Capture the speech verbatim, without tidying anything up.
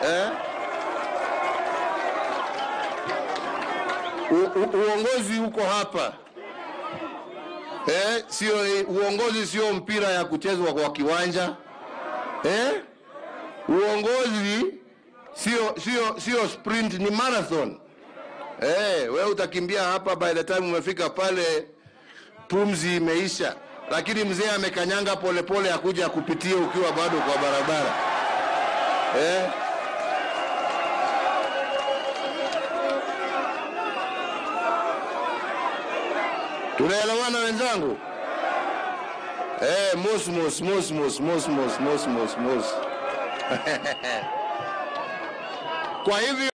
Eh? U, u, uongozi uko hapa. Eh, sio uongozi sio mpira ya kuchezwa kwa kiwanja. Eh? Uongozi sio sio sio sprint, ni marathon. Eh, wewe utakimbia hapa, by the time umefika pale pumzi imeisha. Lakini mzee amekanyanga polepole akuja kupitia ukiwa bado kwa barabara. Eh? Tunaelewana wenzangu? Eh, mos mos mos mos mos mos mos mos mos. Kwa hivyo